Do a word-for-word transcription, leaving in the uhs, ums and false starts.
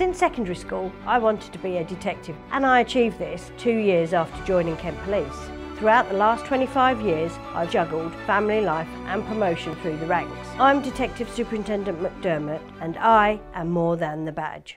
Since secondary school, I wanted to be a detective, and I achieved this two years after joining Kent Police. Throughout the last twenty-five years, I've juggled family life and promotion through the ranks. I'm Detective Superintendent McDermott, and I am more than the badge.